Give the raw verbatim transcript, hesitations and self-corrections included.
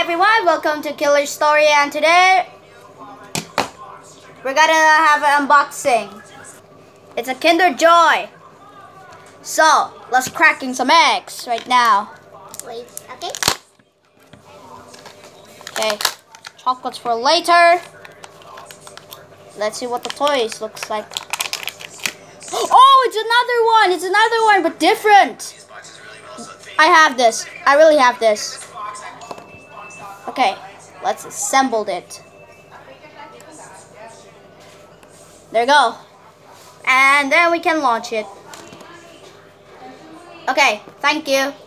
everyone, welcome to Killer Story, and today we're gonna have an unboxing. It's a Kinder Joy. So let's cracking some eggs right now. Wait, okay. Okay, chocolates for later. Let's see what the toys looks like. Oh, it's another one. It's another one, but different. I have this. I really have this. Okay, let's assemble it. There you go. And then we can launch it. Okay, thank you.